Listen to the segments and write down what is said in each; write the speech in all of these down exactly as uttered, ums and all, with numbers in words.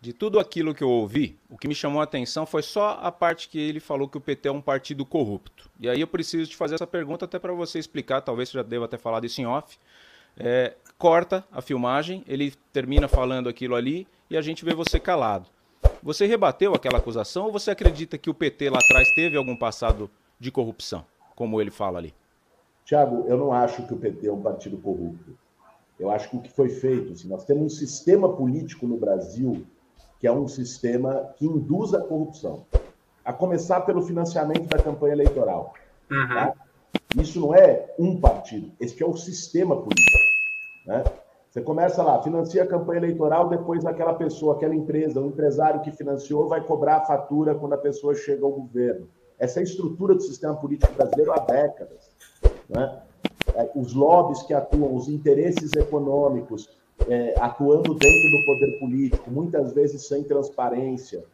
De tudo aquilo que eu ouvi, o que me chamou a atenção foi só a parte que ele falou que o P T é um partido corrupto. E aí eu preciso te fazer essa pergunta até para você explicar, talvez você já deva ter falado isso em off. É, corta a filmagem, ele termina falando aquilo ali e a gente vê você calado. Você rebateu aquela acusação ou você acredita que o P T lá atrás teve algum passado de corrupção, como ele fala ali? Tiago, eu não acho que o P T é um partido corrupto. Eu acho que o que foi feito, assim, nós temos um sistema político no Brasil que é um sistema que induz a corrupção, a começar pelo financiamento da campanha eleitoral. Uhum. Tá? Isso não é um partido, esse é o sistema político. Né? Você começa lá, financia a campanha eleitoral, depois aquela pessoa, aquela empresa, o empresário que financiou vai cobrar a fatura quando a pessoa chega ao governo. Essa é a estrutura do sistema político brasileiro há décadas. Né? Os lobbies que atuam, os interesses econômicos é, atuando dentro do poder político, muitas vezes sem transparência.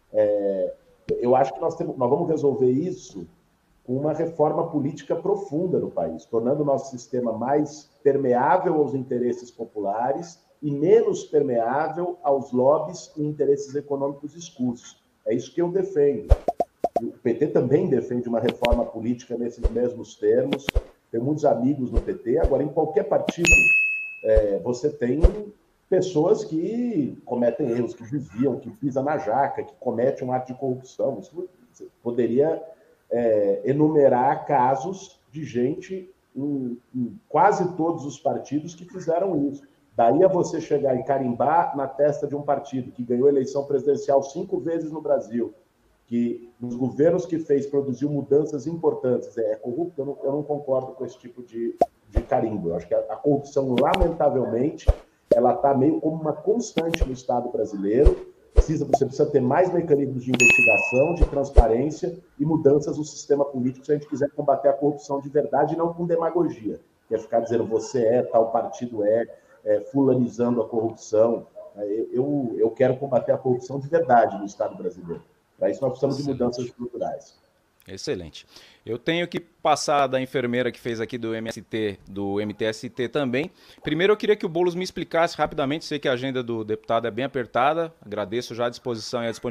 É, eu acho que nós, temos, nós vamos resolver isso com uma reforma política profunda no país, tornando o nosso sistema mais permeável aos interesses populares e menos permeável aos lobbies e interesses econômicos escusos. É isso que eu defendo. O P T também defende uma reforma política nesses mesmos termos. Tem muitos amigos no P T. Agora, em qualquer partido, é, você tem pessoas que cometem erros, que desviam, que pisam na jaca, que cometem um ato de corrupção. Isso poderia é, enumerar casos de gente em, em quase todos os partidos que fizeram isso. Daí a você chegar e carimbar na testa de um partido que ganhou a eleição presidencial cinco vezes no Brasil, que nos governos que fez produziu mudanças importantes, é corrupto, eu não, eu não concordo com esse tipo de, de carimbo. Eu acho que a, a corrupção, lamentavelmente, ela está meio como uma constante no Estado brasileiro. Precisa, você precisa ter mais mecanismos de investigação, de transparência e mudanças no sistema político se a gente quiser combater a corrupção de verdade e não com demagogia, que é ficar dizendo você é, tal partido é, é fulanizando a corrupção. Eu, eu quero combater a corrupção de verdade no Estado brasileiro. Para isso nós precisamos de mudanças estruturais. Excelente. Eu tenho que passar da enfermeira que fez aqui do M S T, do M T S T também. Primeiro eu queria que o Boulos me explicasse rapidamente, sei que a agenda do deputado é bem apertada, agradeço já a disposição e a disponibilidade.